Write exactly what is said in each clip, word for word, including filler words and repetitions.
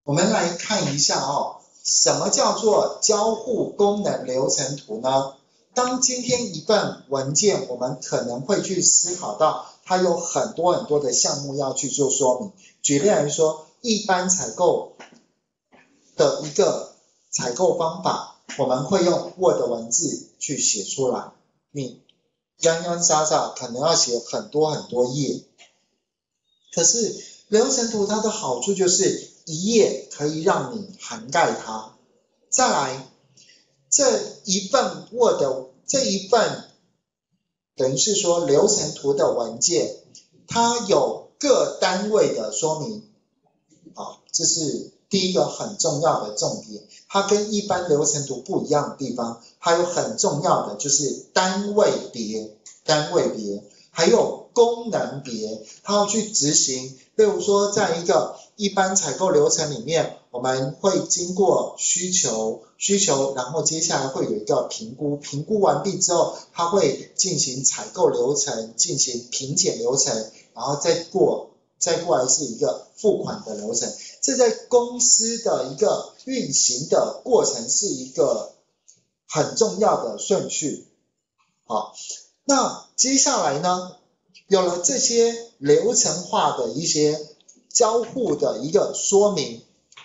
我们来看一下哦，什么叫做交互功能流程图呢？当今天一份文件，我们可能会去思考到，它有很多很多的项目要去做说明。举例来说，一般采购的一个采购方法，我们会用 Word 文字去写出来。你洋洋洒洒可能要写很多很多页，可是流程图它的好处就是一页可以让你涵盖它。再来，这一份 Word 这一份等于是说流程图的文件，它有各单位的说明，啊，这是第一个很重要的重点。它跟一般流程图不一样的地方，它有很重要的就是单位别、单位别，还有功能别，它要去执行。例如说，在一个一般采购流程里面，我们会经过需求，需求，然后接下来会有一个评估，评估完毕之后，它会进行采购流程，进行评检流程，然后再过，再过来是一个付款的流程。这在公司的一个运行的过程是一个很重要的顺序。好，那接下来呢，有了这些流程化的一些交互的一个说明，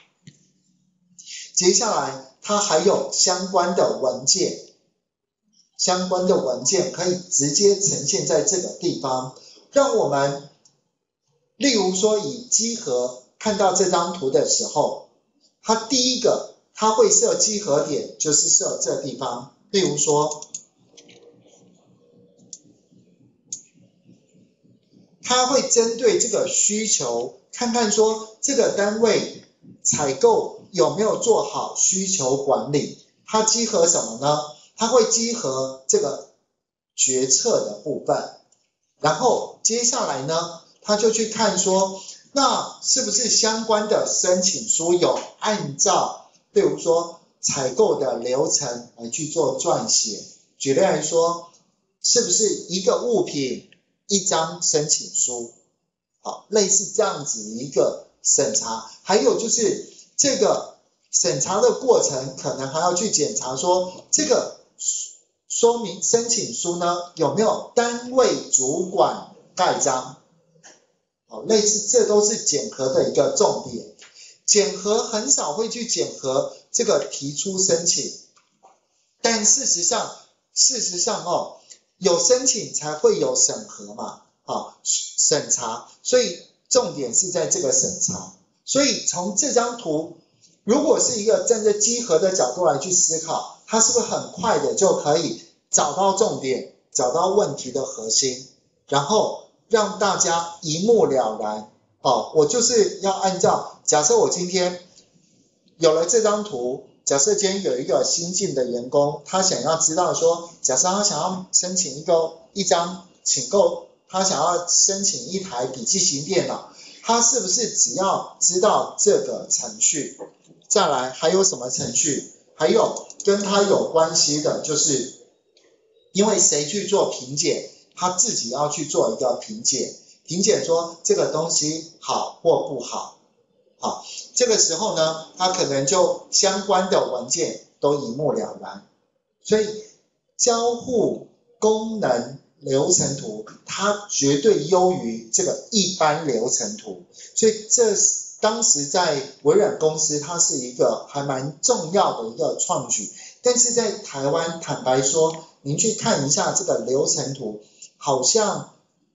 接下来它还有相关的文件，相关的文件可以直接呈现在这个地方，让我们例如说以稽核看到这张图的时候，它第一个它会设稽核点，就是设这地方。例如说，它会针对这个需求，看看说这个单位采购有没有做好需求管理。它稽核什么呢？它会稽核这个决策的部分，然后接下来呢，他就去看说，那是不是相关的申请书有按照，例如说采购的流程来去做撰写。举例来说，是不是一个物品一张申请书，好，类似这样子一个审查。还有就是这个审查的过程，可能还要去检查说这个说明申请书呢有没有单位主管盖章，好，类似这都是检核的一个重点。检核很少会去检核这个提出申请，但事实上，事实上哦，有申请才会有审核嘛，啊，审查，所以重点是在这个审查。所以从这张图，如果是一个站在稽核的角度来去思考，它是不是很快的就可以找到重点，找到问题的核心，然后让大家一目了然。哦，我就是要按照，假设我今天有了这张图，假设今天有一个新进的员工，他想要知道说，假设他想要申请一个一张请购，他想要申请一台笔记型电脑，他是不是只要知道这个程序？再来还有什么程序？还有跟他有关系的，就是因为谁去做评检，他自己要去做一个评检，评检说这个东西好或不好。好，这个时候呢，他可能就相关的文件都一目了然。所以交互功能流程图，它绝对优于这个一般流程图。所以这当时在微软公司，它是一个还蛮重要的一个创举。但是在台湾，坦白说，您去看一下这个流程图，好像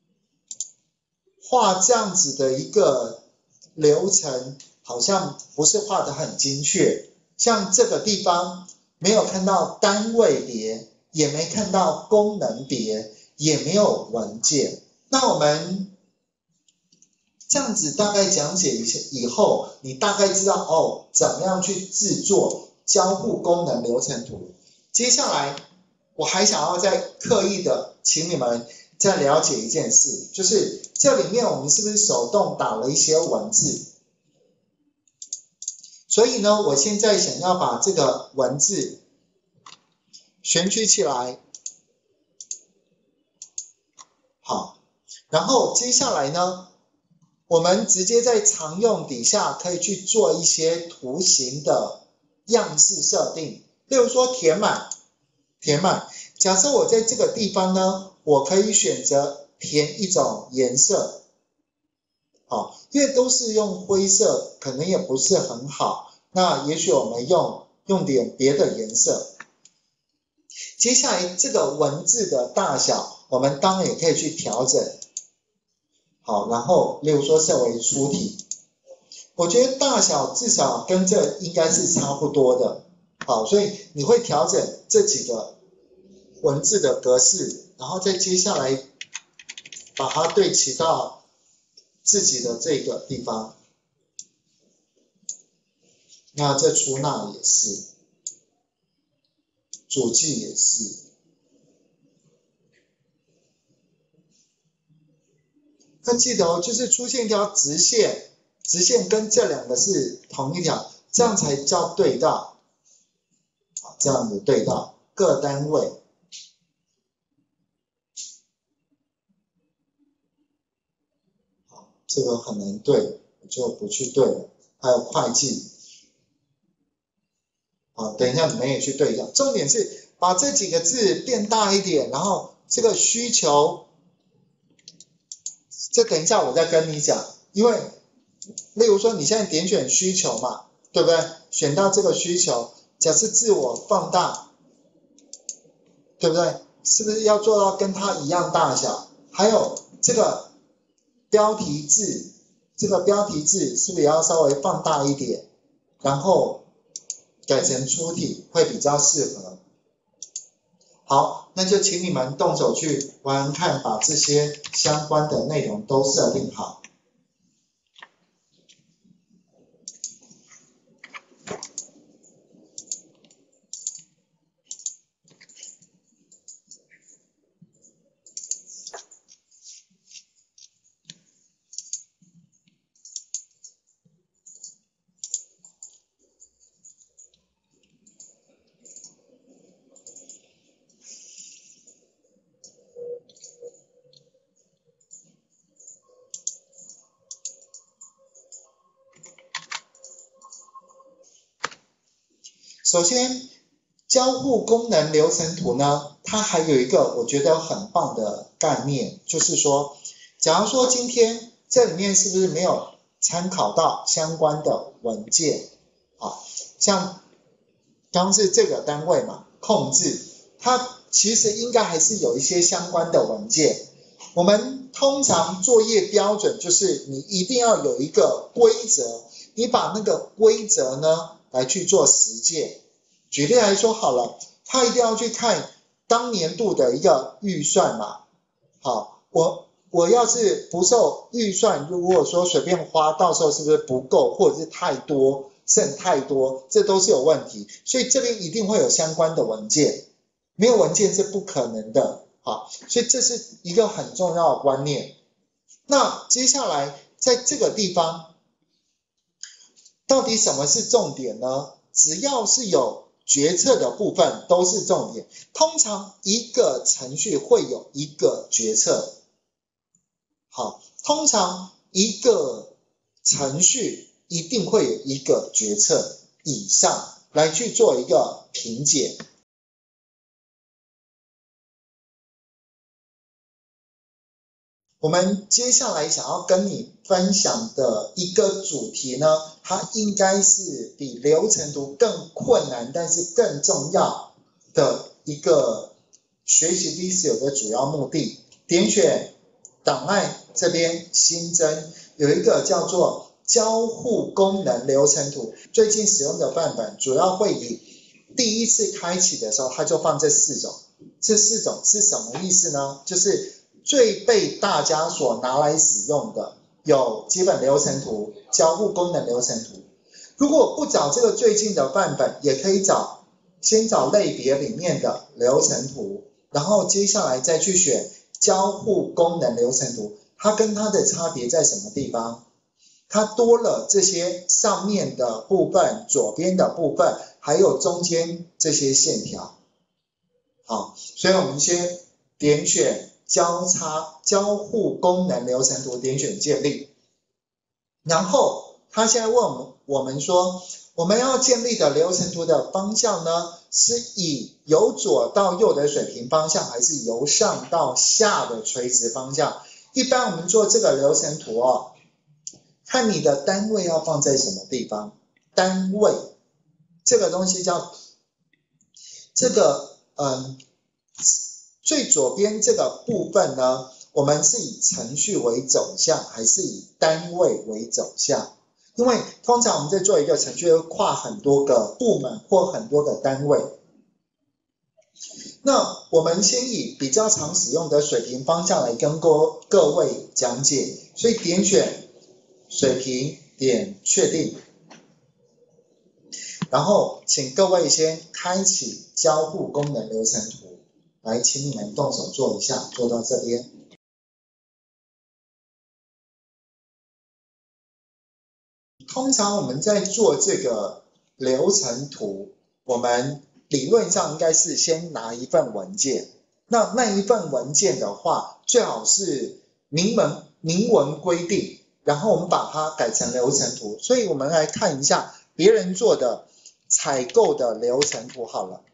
画这样子的一个流程好像不是画得很精确，像这个地方没有看到单位别，也没看到功能别，也没有文件。那我们这样子大概讲解一下以后，你大概知道哦，怎么样去制作交互功能流程图。接下来我还想要再刻意的请你们再了解一件事，就是这里面我们是不是手动打了一些文字？所以呢，我现在想要把这个文字选取起来，好，然后接下来呢， 我们直接在常用底下可以去做一些图形的样式设定，例如说填满，填满。假设我在这个地方呢，我可以选择填一种颜色，好，因为都是用灰色，可能也不是很好。那也许我们用用点别的颜色。接下来这个文字的大小，我们当然也可以去调整。好，然后例如说设为粗体，我觉得大小至少跟这应该是差不多的。好，所以你会调整这几个文字的格式，然后再接下来把它对齐到自己的这个地方。那这出纳也是，主计也是。那记得哦，就是出现一条直线，直线跟这两个是同一条，这样才叫对到。这样子对到各单位。好，这个很难对，我就不去对了。还有会计。好，等一下你们也去对一下。重点是把这几个字变大一点，然后这个需求，这等一下我再跟你讲。因为例如说你现在点选需求嘛，对不对？选到这个需求，假设自我放大，对不对？是不是要做到跟它一样大小？还有这个标题字，这个标题字是不是也要稍微放大一点？然后改成粗体会比较适合。好，那就请你们动手去玩玩看，把这些相关的内容都设定好。首先，交互功能流程图呢，它还有一个我觉得很棒的概念，就是说，假如说今天这里面是不是没有参考到相关的文件？啊，像刚是这个单位嘛，控制，它其实应该还是有一些相关的文件。我们通常作业标准就是你一定要有一个规则，你把那个规则呢来去做实践。举例来说好了，他一定要去看当年度的一个预算嘛。好，我我要是不受预算，如果说随便花，到时候是不是不够，或者是太多，剩太多，这都是有问题。所以这边一定会有相关的文件，没有文件是不可能的。好，所以这是一个很重要的观念。那接下来在这个地方，到底什么是重点呢？只要是有决策的部分都是重点。通常一个程序会有一个决策，好，通常一个程序一定会有一个决策以上来去做一个评检。我们接下来想要跟你分享的一个主题呢，它应该是比流程图更困难，但是更重要的一个学习 Visio 的主要目的。点选档案这边新增，有一个叫做交互功能流程图，最近使用的范本主要会以第一次开启的时候，它就放这四种。这四种是什么意思呢？就是最被大家所拿来使用的有基本流程图、交互功能流程图。如果不找这个最近的范本，也可以找，先找类别里面的流程图，然后接下来再去选交互功能流程图。它跟它的差别在什么地方？它多了这些上面的部分、左边的部分，还有中间这些线条。好，所以我们先点选交叉交互功能流程图，点选建立。 然后他现在问我们我们说，我们要建立的流程图的方向呢，是以由左到右的水平方向，还是由上到下的垂直方向？一般我们做这个流程图哦，看你的单位要放在什么地方。单位这个东西叫这个嗯，最左边这个部分呢，我们是以程序为走向，还是以单位为走向？因为通常我们在做一个程序，会跨很多个部门或很多个单位。那我们先以比较常使用的水平方向来跟各各位讲解，所以点选水平点确定，然后请各位先开启交互功能流程图，来，请你们动手做一下，做到这边。通常我们在做这个流程图，我们理论上应该是先拿一份文件，那那一份文件的话，最好是明文明文规定，然后我们把它改成流程图。所以我们来看一下别人做的采购的流程图好了。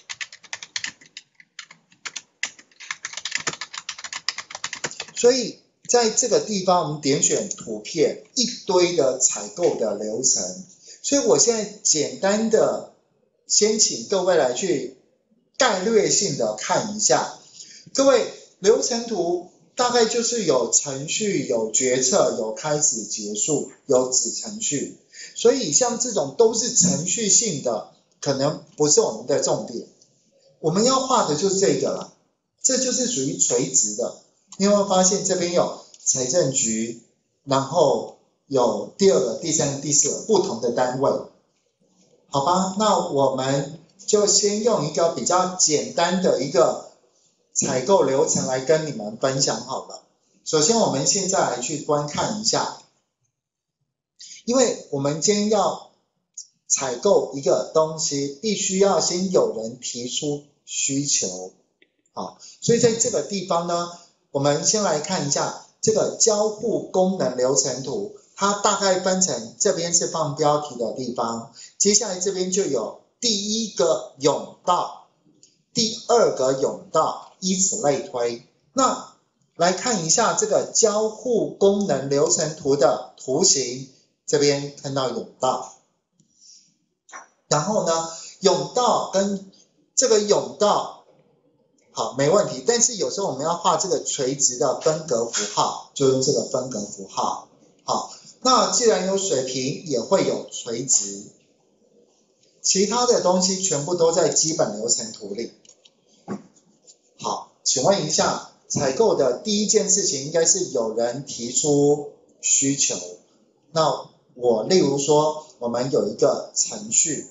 所以在这个地方，我们点选图片，一堆的采购的流程。所以我现在简单的先请各位来去概略性的看一下。各位，流程图大概就是有程序、有决策、有开始、结束、有子程序。所以像这种都是程序性的，可能不是我们的重点。我们要画的就是这个了，这就是属于垂直的。你有没有发现这边有财政局，然后有第二个、第三个、第四个不同的单位，好吧？那我们就先用一个比较简单的一个采购流程来跟你们分享好了。首先我们现在来去观看一下，因为我们今天要采购一个东西，必须要先有人提出需求，好，所以在这个地方呢，我们先来看一下这个交互功能流程图，它大概分成这边是放标题的地方，接下来这边就有第一个甬道，第二个甬道，以此类推。那来看一下这个交互功能流程图的图形，这边看到甬道，然后呢，甬道跟这个甬道好，没问题。但是有时候我们要画这个垂直的分隔符号，就用这个分隔符号。好，那既然有水平，也会有垂直，其他的东西全部都在基本流程图里。好，请问一下，采购的第一件事情应该是有人提出需求。那我例如说，我们有一个程序。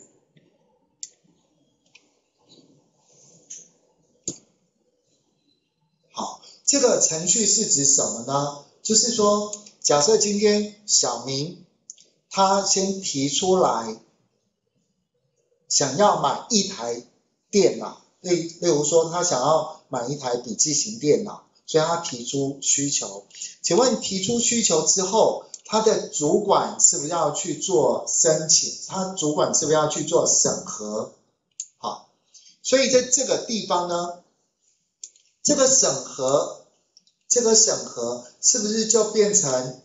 这个程序是指什么呢？就是说，假设今天小明他先提出来想要买一台电脑，例例如说他想要买一台笔记型电脑，所以他提出需求。请问提出需求之后，他的主管是不是要去做申请？他主管是不是要去做审核？好，所以在这个地方呢，这个审核，这个审核是不是就变成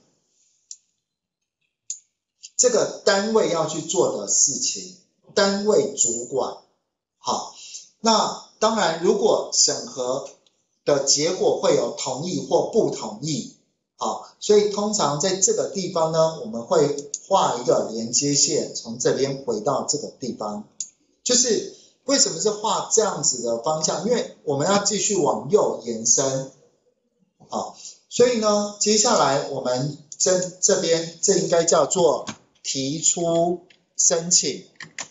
这个单位要去做的事情？单位主管。好，那当然，如果审核的结果会有同意或不同意，好，所以通常在这个地方呢，我们会画一个连接线，从这边回到这个地方，就是。为什么是画这样子的方向？因为我们要继续往右延伸，好，所以呢，接下来我们这这边这应该叫做提出申请，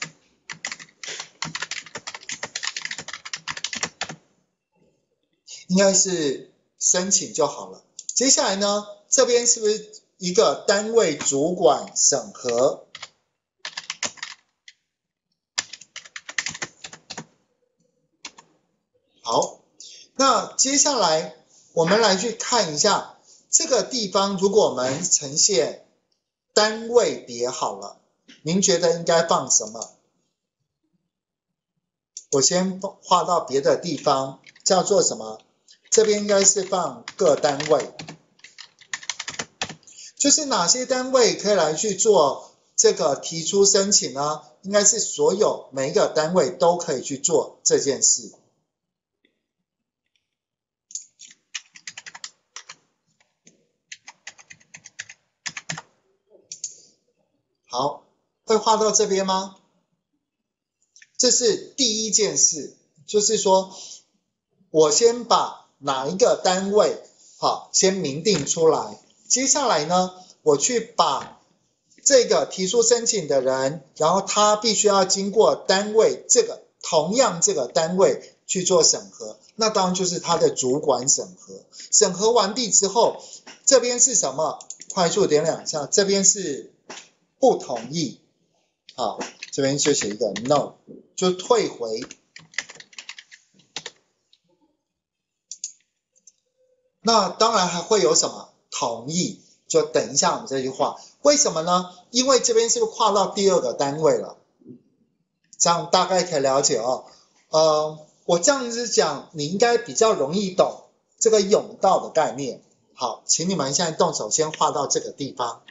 应该是申请就好了。接下来呢，这边是不是一个单位主管审核？好，那接下来我们来去看一下这个地方，如果我们呈现单位别好了，您觉得应该放什么？我先画到别的地方，叫做什么？这边应该是放各单位，就是哪些单位可以来去做这个提出申请呢？应该是所有每一个单位都可以去做这件事。好，会画到这边吗？这是第一件事，就是说我先把哪一个单位好先明定出来，接下来呢，我去把这个提出申请的人，然后他必须要经过单位这个同样这个单位去做审核，那当然就是他的主管审核。审核完毕之后，这边是什么？快速点两下，这边是不同意，好，这边就写一个 no， 就退回。那当然还会有什么同意，就等一下我们这句话，为什么呢？因为这边是不是跨到第二个单位了？这样大概可以了解哦。呃，我这样子讲，你应该比较容易懂这个甬道的概念。好，请你们现在动手先画到这个地方。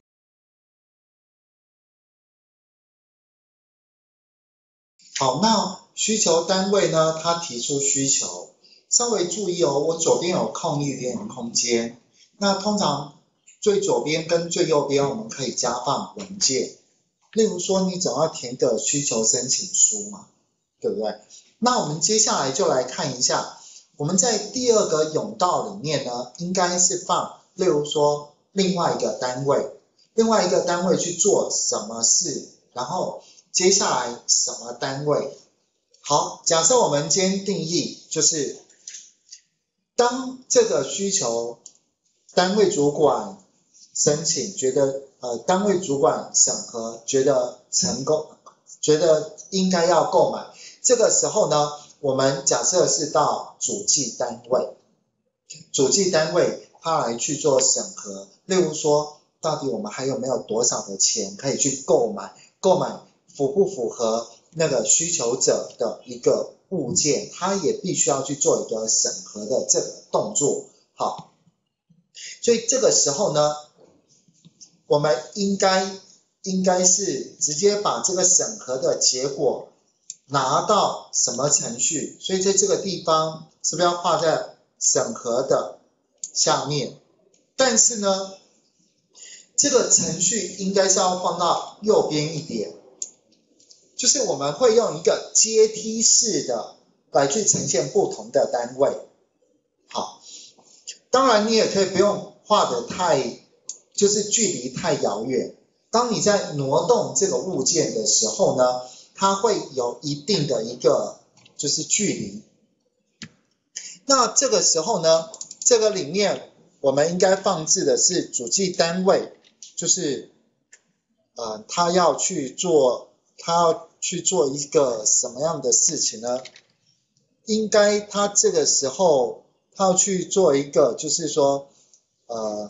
好，那需求单位呢，他提出需求，稍微注意哦，我左边有空一点空间，那通常最左边跟最右边我们可以加放文件，例如说你总要填个需求申请书嘛，对不对？那我们接下来就来看一下，我们在第二个甬道里面呢，应该是放，例如说另外一个单位，另外一个单位去做什么事，然后接下来什么单位？好，假设我们今天定义就是，当这个需求单位主管申请，觉得呃单位主管审核觉得成功，觉得应该要购买，这个时候呢，我们假设是到主计单位，主计单位他来去做审核，例如说，到底我们还有没有多少的钱可以去购买，购买符不符合那个需求者的一个物件，他也必须要去做一个审核的这个动作。好，所以这个时候呢，我们应该应该是直接把这个审核的结果拿到什么程序？所以在这个地方是不是要画在审核的下面？但是呢，这个程序应该是要放到右边一点。就是我们会用一个阶梯式的来去呈现不同的单位。好，当然你也可以不用画的太，就是距离太遥远。当你在挪动这个物件的时候呢，它会有一定的一个就是距离。那这个时候呢，这个里面我们应该放置的是主计单位，就是呃，他要去做。他要去做一个什么样的事情呢？应该他这个时候他要去做一个，就是说，呃，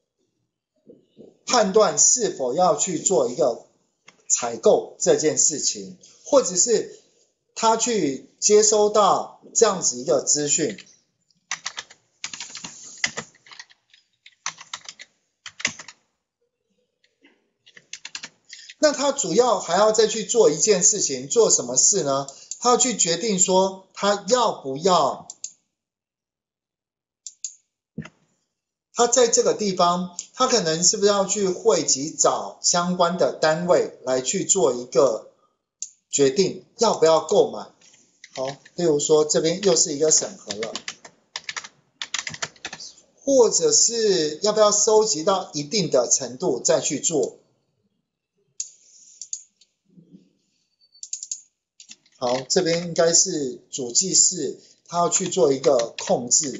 判断是否要去做一个采购这件事情，或者是他去接收到这样子一个资讯。那他主要还要再去做一件事情，做什么事呢？他要去决定说他要不要，他在这个地方，他可能是不是要去汇集找相关的单位来去做一个决定，要不要购买？好，例如说这边又是一个审核了，或者是要不要收集到一定的程度再去做。好，这边应该是主计室，他要去做一个控制。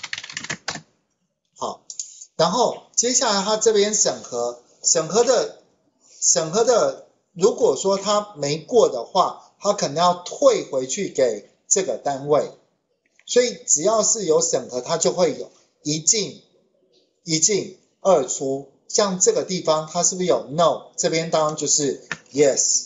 好，然后接下来他这边审核，审核的审核的，如果说他没过的话，他可能要退回去给这个单位。所以只要是有审核，他就会有一进一进二出像这个地方它是不是有 no？ 这边当然就是 yes。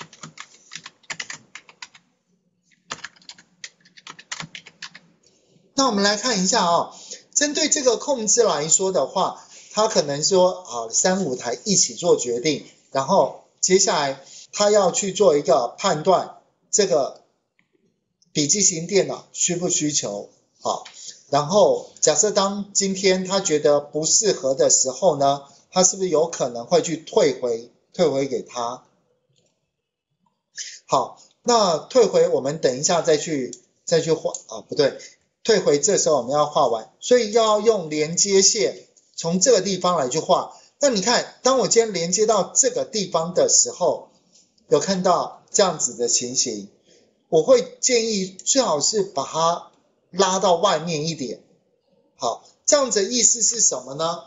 那我们来看一下哦，针对这个控制来说的话，他可能说啊，三五台一起做决定，然后接下来他要去做一个判断，这个笔记型电脑需不需求？好，然后假设当今天他觉得不适合的时候呢，他是不是有可能会去退回退回给他？好，那退回我们等一下再去再去画啊，不对。退回这时候我们要画完，所以要用连接线从这个地方来去画。那你看，当我今天连接到这个地方的时候，有看到这样子的情形，我会建议最好是把它拉到外面一点。好，这样子的意思是什么呢？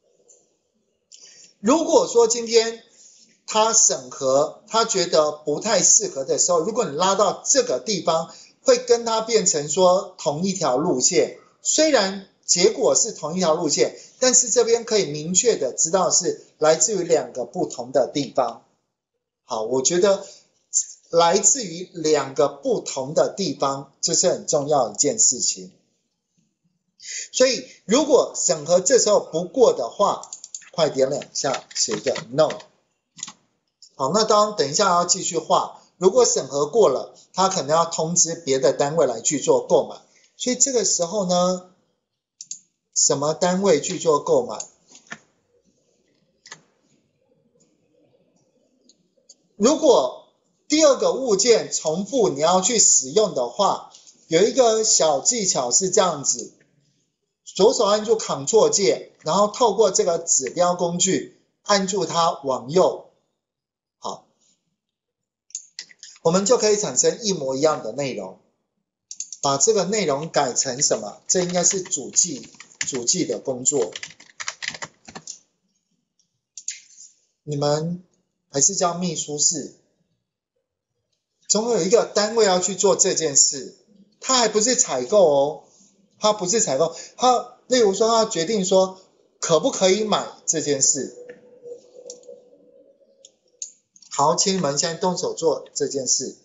如果说今天他审核，他觉得不太适合的时候，如果你拉到这个地方，会跟它变成说同一条路线，虽然结果是同一条路线，但是这边可以明确的知道是来自于两个不同的地方。好，我觉得来自于两个不同的地方，这是很重要的一件事情。所以如果审核这时候不过的话，快点两下写一个 no。好，那当然等一下要继续画。如果审核过了，他可能要通知别的单位来去做购买，所以这个时候呢，什么单位去做购买？如果第二个物件重复你要去使用的话，有一个小技巧是这样子，左手按住 Ctrl 键，然后透过这个指标工具按住它往右。好，我们就可以产生一模一样的内容，把这个内容改成什么？这应该是主计主计的工作。你们还是叫秘书室，总有一个单位要去做这件事，他还不是采购哦，他不是采购，他例如说他决定说可不可以买这件事。好，请你们现在动手做这件事。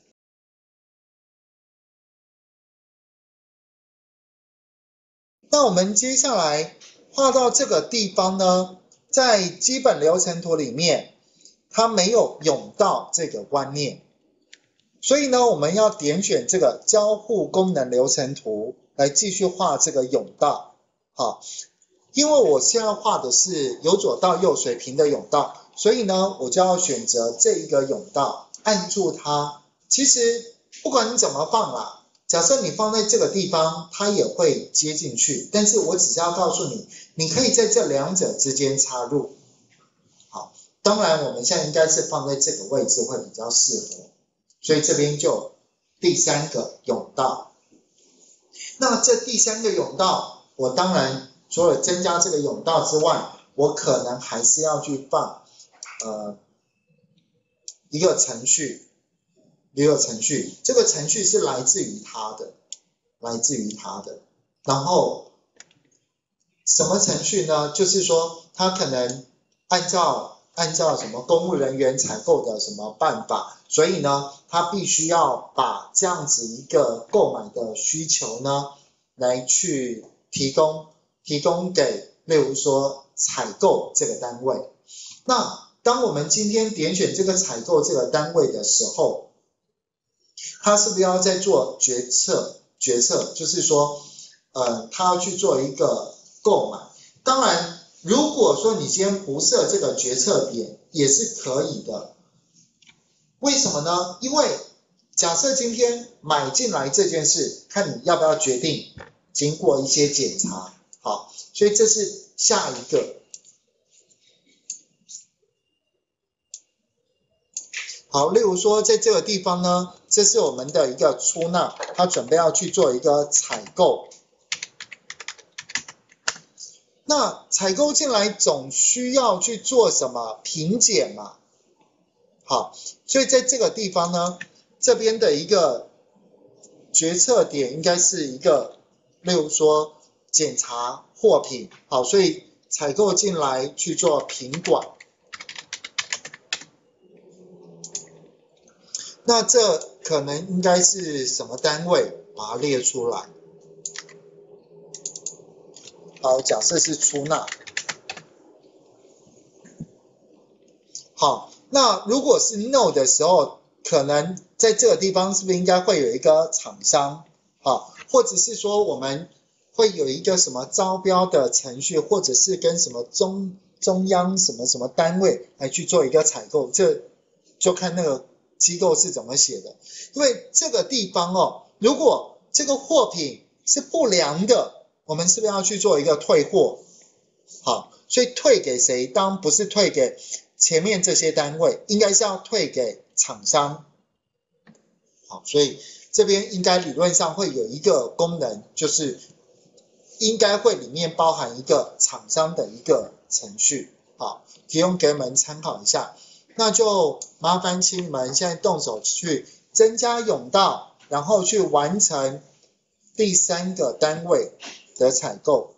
那我们接下来画到这个地方呢，在基本流程图里面，它没有甬道这个观念，所以呢，我们要点选这个交互功能流程图来继续画这个甬道。好，因为我现在画的是由左到右水平的甬道，所以呢，我就要选择这一个甬道，按住它。其实不管你怎么放啦。假设你放在这个地方，它也会接进去，但是我只是要告诉你，你可以在这两者之间插入。好，当然我们现在应该是放在这个位置会比较适合，所以这边就第三个甬道。那这第三个甬道，我当然除了增加这个甬道之外，我可能还是要去放呃一个程序。一个程序，这个程序是来自于它的，来自于它的。然后什么程序呢？就是说，它可能按照按照什么公务人员采购的什么办法，所以呢，它必须要把这样子一个购买的需求呢，来去提供提供给，例如说采购这个单位。那当我们今天点选这个采购这个单位的时候，他是不是要在做决策？决策就是说，呃，他要去做一个购买。当然，如果说你今天不设这个决策点，也是可以的。为什么呢？因为假设今天买进来这件事，看你要不要决定，经过一些检查。好，所以这是下一个。好，例如说在这个地方呢，这是我们的一个出纳，他准备要去做一个采购。那采购进来总需要去做什么评检嘛？好，所以在这个地方呢，这边的一个决策点应该是一个，例如说检查货品。好，所以采购进来去做品管。那这可能应该是什么单位？把它列出来。好，假设是出纳。好，那如果是 no 的时候，可能在这个地方是不是应该会有一个厂商？好，或者是说我们会有一个什么招标的程序，或者是跟什么中中央什么什么单位来去做一个采购，这就看那个机构是怎么写的。因为这个地方哦，如果这个货品是不良的，我们是不是要去做一个退货？好，所以退给谁？当然不是退给前面这些单位，应该是要退给厂商。好，所以这边应该理论上会有一个功能，就是应该会里面包含一个厂商的一个程序。好，提供给你们参考一下。那就麻烦请你们现在动手去增加甬道，然后去完成第三个单位的采购。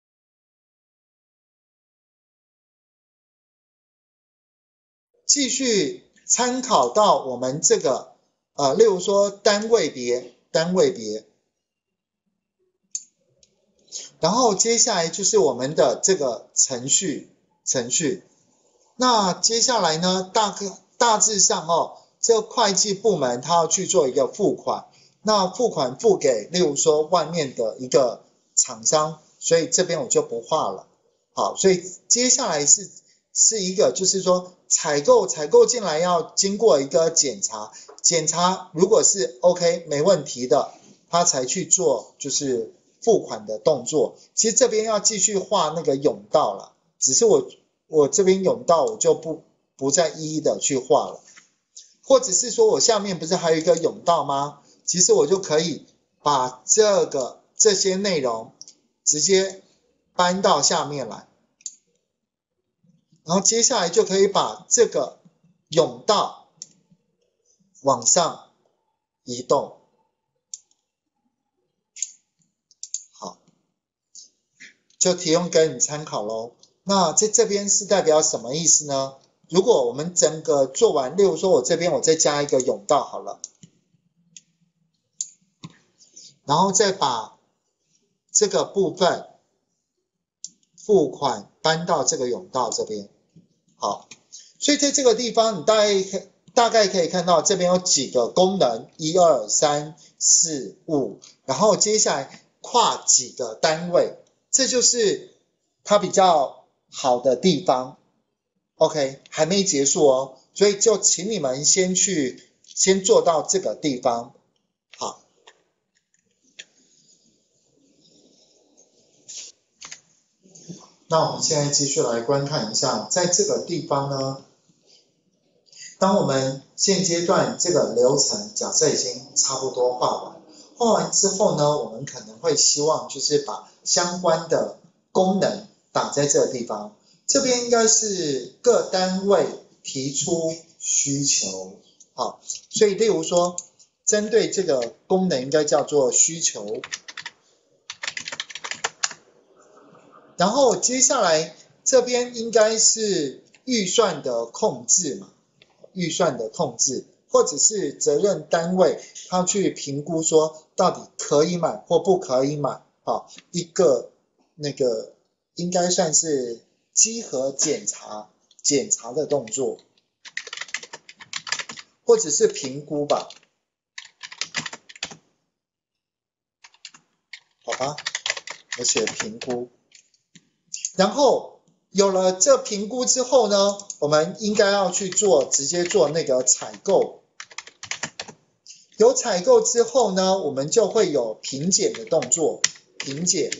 继续参考到我们这个呃，例如说单位别，单位别，然后接下来就是我们的这个程序，程序。那接下来呢，大概大致上哦，这个会计部门他要去做一个付款，那付款付给例如说外面的一个厂商，所以这边我就不画了。好，所以接下来是是一个就是说采购采购进来要经过一个检查，检查如果是 OK 没问题的，他才去做就是付款的动作。其实这边要继续画那个甬道了，只是我我这边甬道我就不不再一一的去画了，或者是说我下面不是还有一个甬道吗？其实我就可以把这个这些内容直接搬到下面来，然后接下来就可以把这个甬道往上移动。好，就提供给你参考咯。那在这边是代表什么意思呢？如果我们整个做完，例如说我这边我再加一个甬道好了，然后再把这个部分付款搬到这个甬道这边。好，所以在这个地方你大概大概可以看到这边有几个功能，一二三四五，然后接下来跨几个单位，这就是它比较好的地方。OK， 还没结束哦，所以就请你们先去先做到这个地方。好，那我们现在继续来观看一下，在这个地方呢，当我们现阶段这个流程假设已经差不多画完，画完之后呢，我们可能会希望就是把相关的功能打在这个地方。这边应该是各单位提出需求，好，所以例如说，针对这个功能应该叫做需求。然后接下来这边应该是预算的控制嘛，预算的控制，或者是责任单位他去评估说到底可以买或不可以买，好，一个那个应该算是稽核检查检查的动作，或者是评估吧，好吧，我写评估。然后有了这评估之后呢，我们应该要去做直接做那个采购。有采购之后呢，我们就会有评检的动作，评检。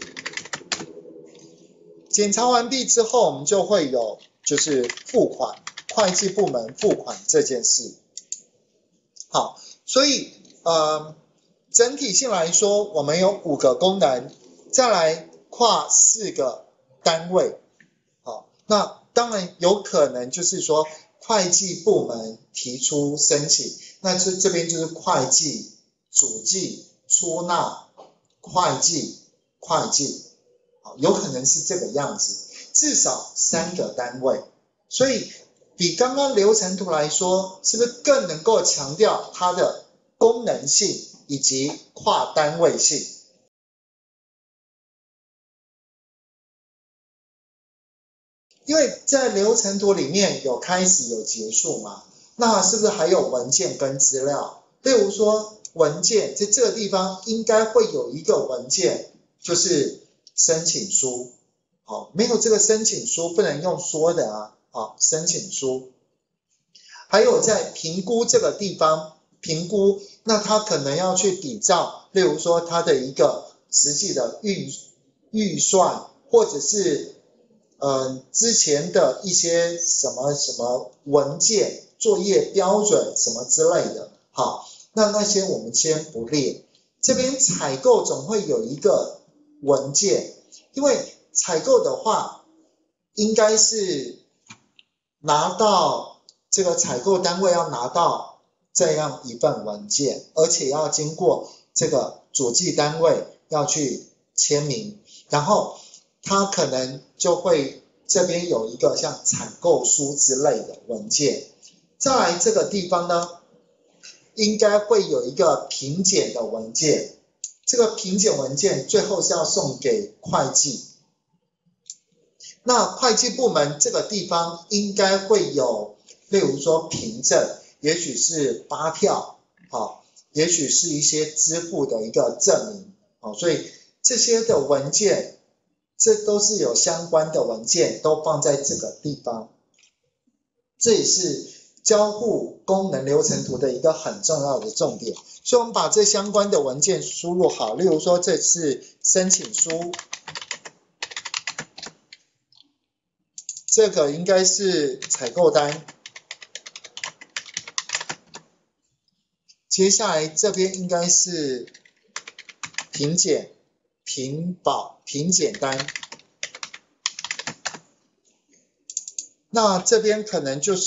检查完毕之后，我们就会有就是付款，会计部门付款这件事。好，所以呃整体性来说，我们有五个功能，再来跨四个单位。好，那当然有可能就是说会计部门提出申请，那这这边就是会计、主计、出纳、会计、会计。有可能是这个样子， 至少三个单位，所以比刚刚流程图来说，是不是更能够强调它的功能性以及跨单位性？因为在流程图里面有开始有结束嘛，那是不是还有文件跟资料？例如说文件，在这个地方应该会有一个文件，就是申请书。好，没有这个申请书不能用说的啊，好，申请书。还有在评估这个地方，评估，那他可能要去比照，例如说他的一个实际的预预算，或者是呃之前的一些什么什么文件、作业标准什么之类的。好，那那些我们先不列。这边采购总会有一个文件，因为采购的话，应该是拿到这个采购单位要拿到这样一份文件，而且要经过这个主计单位要去签名，然后他可能就会这边有一个像采购书之类的文件。再来这个地方呢，应该会有一个评检的文件，这个评检文件最后是要送给会计。那会计部门这个地方应该会有，例如说凭证，也许是发票，好，也许是一些支付的一个证明，好，所以这些的文件，这都是有相关的文件，都放在这个地方。这也是交互功能流程图的一个很重要的重点，所以我们把这相关的文件输入好，例如说这是申请书。这个应该是采购单，接下来这边应该是评检、评保、评检单，那这边可能就是，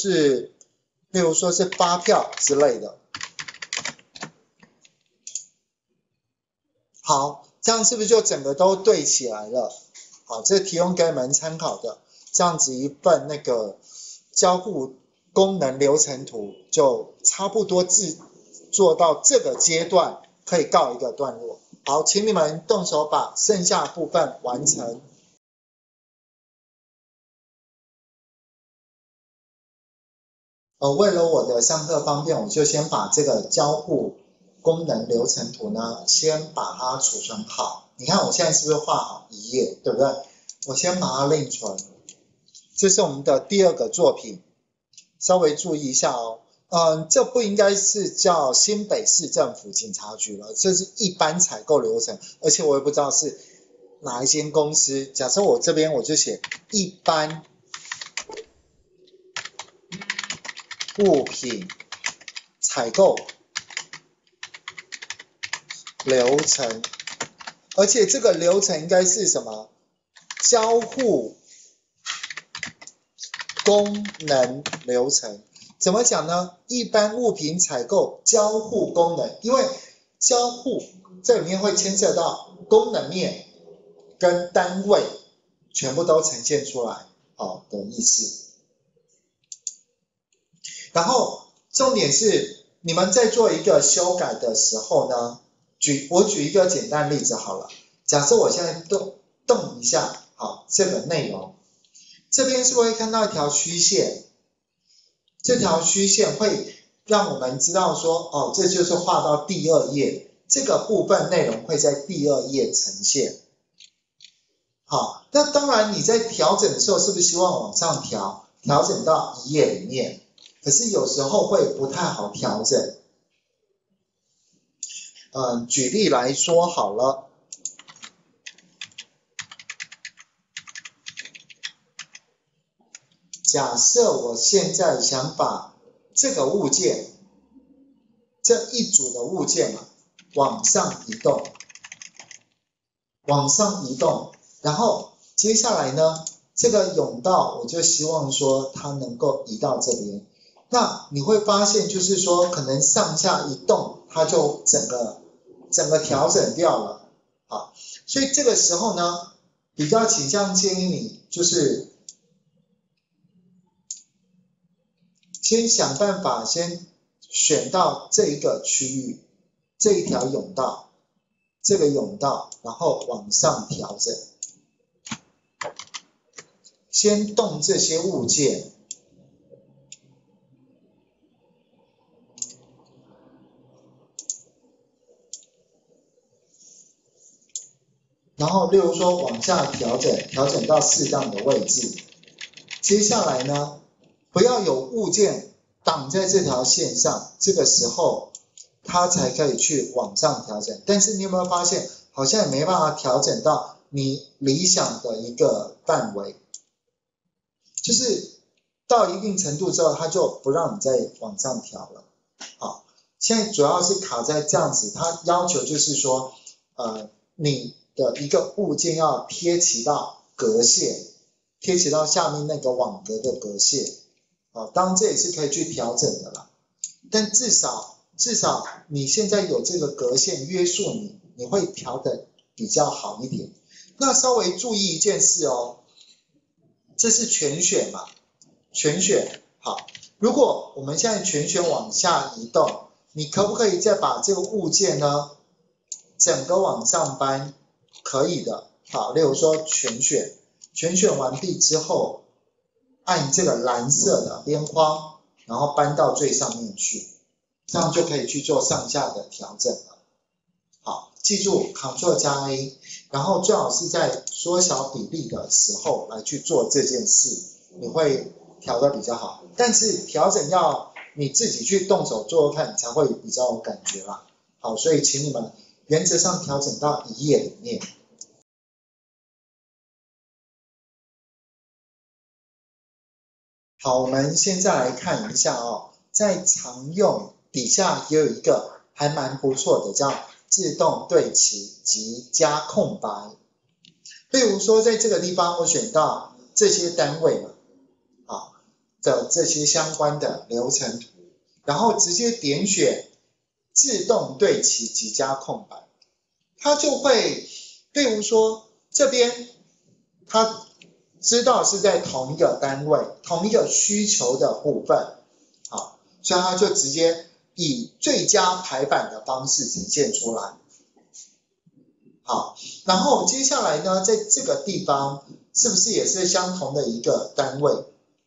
例如说是发票之类的。好，这样是不是就整个都对起来了？好，这提供给你们参考的。这样子一份那个交互功能流程图就差不多制做到这个阶段，可以告一个段落。好，请你们动手把剩下部分完成。呃，为了我的上课方便，我就先把这个交互功能流程图呢，先把它储存好。你看我现在是不是画好一页，对不对？我先把它另存。这是我们的第二个作品，稍微注意一下哦。嗯，这不应该是叫新北市政府警察局了，这是一般采购流程，而且我也不知道是哪一间公司。假设我这边我就写一般物品采购流程，而且这个流程应该是什么？交互功能流程。怎么讲呢？一般物品采购交互功能，因为交互这里面会牵涉到功能面跟单位全部都呈现出来，好的意思。然后重点是你们在做一个修改的时候呢，举我举一个简单例子好了。假设我现在动动一下，好，这个内容，这边是不是会看到一条虚线？这条虚线会让我们知道说，哦，这就是画到第二页，这个部分内容会在第二页呈现。好，那当然你在调整的时候，是不是希望往上调，调整到一页里面？可是有时候会不太好调整。嗯，举例来说好了。假设我现在想把这个物件，这一组的物件嘛，往上移动，往上移动，然后接下来呢，这个甬道我就希望说它能够移到这边。那你会发现就是说，可能上下移动，它就整个整个调整掉了，啊，所以这个时候呢，比较倾向建议你就是先想办法先选到这一个区域，这一条甬道，这个甬道，然后往上调整。先动这些物件，然后例如说往下调整，调整到适当的位置。接下来呢，不要有物件挡在这条线上，这个时候它才可以去往上调整。但是你有没有发现，好像也没办法调整到你理想的一个范围，就是到一定程度之后，它就不让你再往上调了。好，现在主要是卡在这样子，它要求就是说，呃，你的一个物件要贴齐到格线，贴齐到下面那个网格的格线。啊，当然这也是可以去调整的啦，但至少至少你现在有这个格线约束你，你会调得比较好一点。那稍微注意一件事哦，这是全选嘛，全选好。如果我们现在全选往下移动，你可不可以再把这个物件呢，整个往上搬？可以的。好，例如说全选，全选完毕之后，按这个蓝色的边框，然后搬到最上面去，这样就可以去做上下的调整了。好，记住 Ctrl 加 A， 然后最好是在缩小比例的时候来去做这件事，你会调得比较好。但是调整要你自己去动手做做看，你才会比较有感觉啦。好，所以请你们原则上调整到一页里面。好，我们现在来看一下哦，在常用底下也有一个还蛮不错的，叫自动对齐及加空白。例如说，在这个地方我选到这些单位嘛，啊的这些相关的流程图，然后直接点选自动对齐及加空白，它就会，例如说这边它知道是在同一个单位、同一个需求的部分，好，所以它就直接以最佳排版的方式呈现出来。好，然后接下来呢，在这个地方是不是也是相同的一个单位？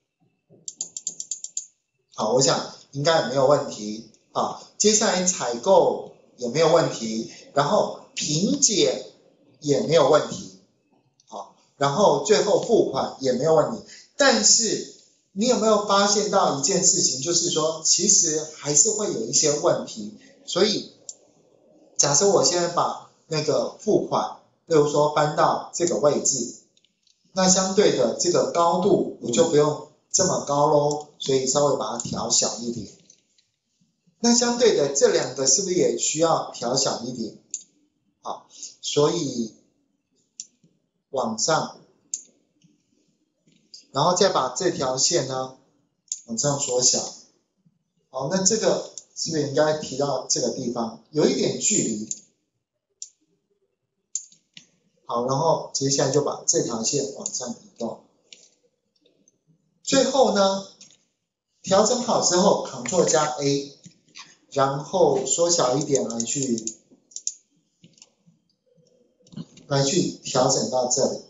好，我想应该也没有问题。好，接下来采购也没有问题，然后评检也没有问题。好，然后最后付款也没有问题。但是你有没有发现到一件事情，就是说其实还是会有一些问题。所以假设我现在把那个付款，例如说搬到这个位置，那相对的这个高度我就不用这么高咯，所以稍微把它调小一点。那相对的这两个是不是也需要调小一点？好，所以往上，然后再把这条线呢往上缩小。好，那这个是不是应该提到这个地方，有一点距离。好，然后接下来就把这条线往上移动。最后呢，调整好之后 ，Ctrl 加 A， 然后缩小一点来去来去调整到这里。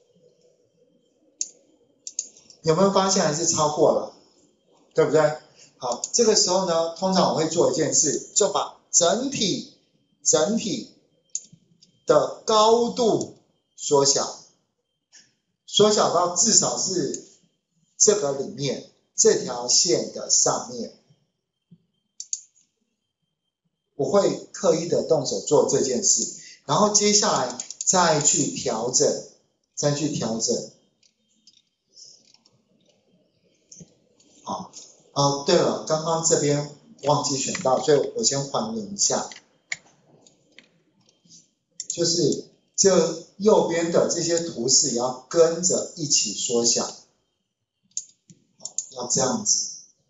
有没有发现还是超过了，对不对？好，这个时候呢，通常我会做一件事，就把整体整体的高度缩小，缩小到至少是这个里面这条线的上面。我会刻意的动手做这件事，然后接下来再去调整，再去调整。好，哦，对了，刚刚这边忘记选到，所以我先还原一下。就是这右边的这些图示也要跟着一起缩小，要这样子。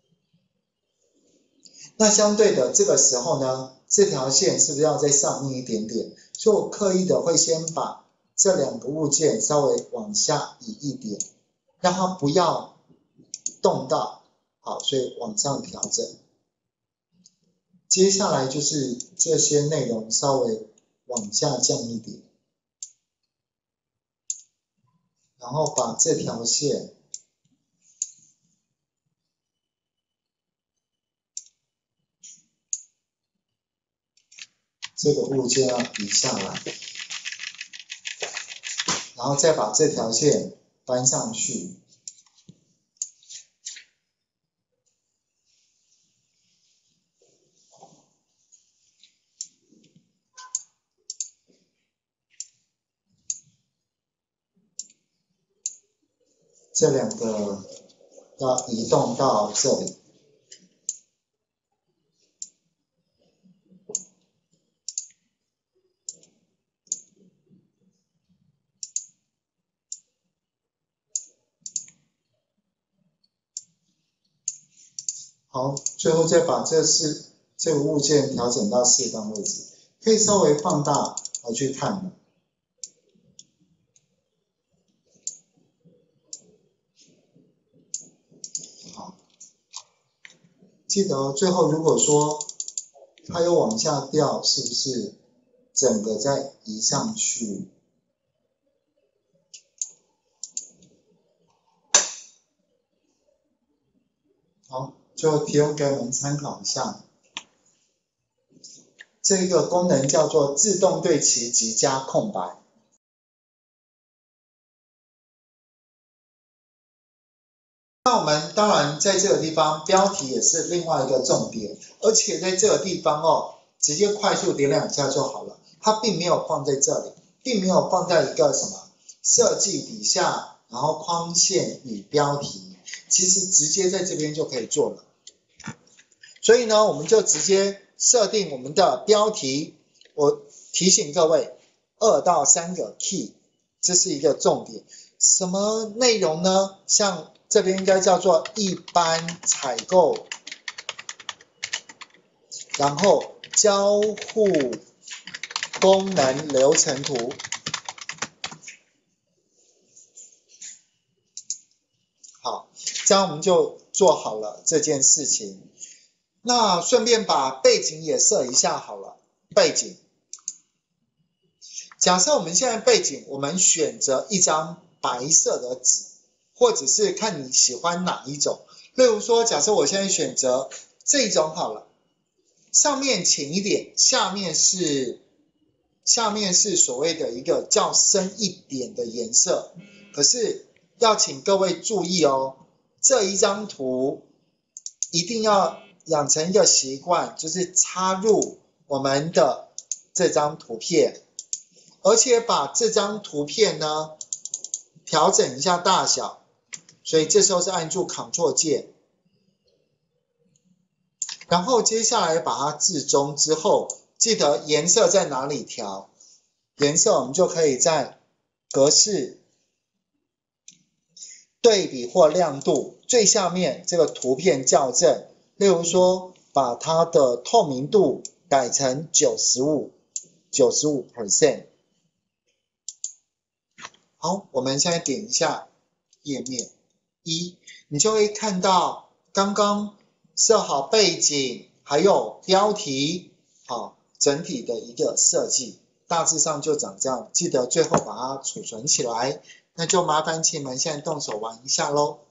那相对的这个时候呢，这条线是不是要在上面一点点？所以我刻意的会先把这两个物件稍微往下移一点，让它不要动到。 好，所以往上调整。接下来就是这些内容稍微往下降一点，然后把这条线这个物件要移下来，然后再把这条线搬上去。这两个要移动到这里。好，最后再把这四这个物件调整到适当位置，可以稍微放大来去看的。好，记得最后如果说它有往下掉，是不是整个再移上去？好，就提供给我们参考一下。这个功能叫做自动对齐及加空白。那我们当然在这个地方标题也是另外一个重点，而且在这个地方哦，直接快速点两下就好了，它并没有放在这里，并没有放在一个什么设计底下，然后框线与标题，其实直接在这边就可以做了。所以呢，我们就直接设定我们的标题。我提醒各位，二到三个 key， 这是一个重点。什么内容呢？像这边应该叫做一般采购，然后交互功能流程图。好，这样我们就做好了这件事情。那顺便把背景也设一下好了。背景，假设我们现在背景，我们选择一张白色的纸，或者是看你喜欢哪一种。例如说，假设我现在选择这种好了，上面浅一点，下面是下面是所谓的一个较深一点的颜色。可是要请各位注意哦，这一张图一定要养成一个习惯，就是插入我们的这张图片，而且把这张图片呢调整一下大小，所以这时候是按住 Ctrl 键，然后接下来把它置中之后，记得颜色在哪里调？颜色我们就可以在格式、对比或亮度最下面这个图片校正，例如说把它的透明度改成九十五 九十五 percent。 好，我们现在点一下页面一，你就会看到刚刚设好背景还有标题，好，整体的一个设计大致上就长这样，记得最后把它储存起来。那就麻烦请你们现在动手玩一下咯。